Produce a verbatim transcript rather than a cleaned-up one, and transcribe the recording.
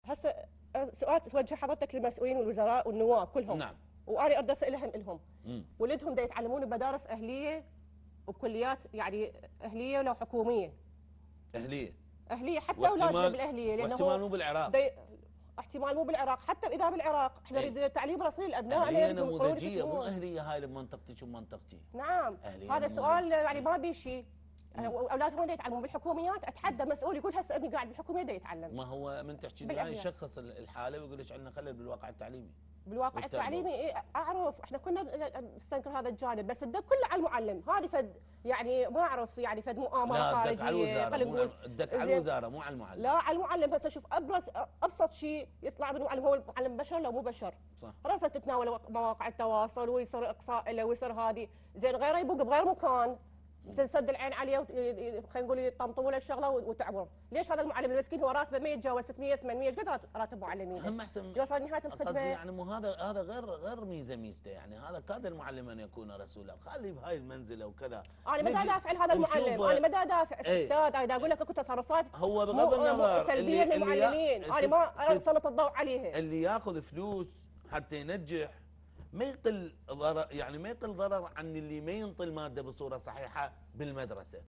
هسه سؤال توجه حضرتك للمسؤولين والوزراء والنواب كلهم. نعم. وانا اريد اسالهم الهم. مم. ولدهم دا يتعلمون بمدارس اهليه وبكليات يعني اهليه ولو حكوميه. اهليه. اهليه حتى اولادنا بالاهليه لانه واحتمال مو بالعراق. احتمال مو بالعراق، حتى اذا بالعراق احنا نريد تعليم رسمي للابناء. اهليه نموذجيه مو اهليه هاي لمنطقتك ومنطقتي. نعم هذا سؤال يعني ما بيه شيء. اولادهم وين يتعلمون بالحكوميات؟ اتحدى مسؤول يقول هسه ابني قاعد بالحكوميه دا يتعلم. ما هو من تحكي لي هاي يشخص الحاله ويقول لك عندنا خلل بالواقع التعليمي. بالواقع التعليمي إيه اعرف، احنا كنا نستنكر هذا الجانب، بس الدق كله على المعلم. هذه فد يعني ما اعرف يعني فد مؤامره خارجيه. خلينا نقول الدق على الوزاره مو على المعلم. لا على المعلم. هسه شوف ابرز ابسط شيء يطلع من المعلم، هو المعلم بشر لو مو بشر. صح. راسه تتناول مواقع التواصل ويصير اقصاء له ويصير هذه زين، غيره يبوق بغير مكان تنسد العين عليه خلينا نقول يطمطموا له الشغله وتعبر. ليش هذا المعلم المسكين هو راتبه ما يتجاوز ستمية ثمانمية؟ ايش قد راتب معلمين؟ هم احسن يوصل نهايه الخدمه. يعني مو هذا هذا غير غير ميزه ميزته، يعني هذا كاد المعلم ان يكون رسولا. خلي بهاي المنزله وكذا. انا ما ادافع عن هذا المعلم، انا ما ادافع استاذ، انا اقول لك اكو تصرفات هو بغض النظر سلبيه من المعلمين، انا ما اسلط الضوء عليها. اللي ياخذ فلوس حتى ينجح ما يقل ضرر، يعني ما يقل ضرر عن اللي ما ينطي الماده بصوره صحيحه بالمدرسه.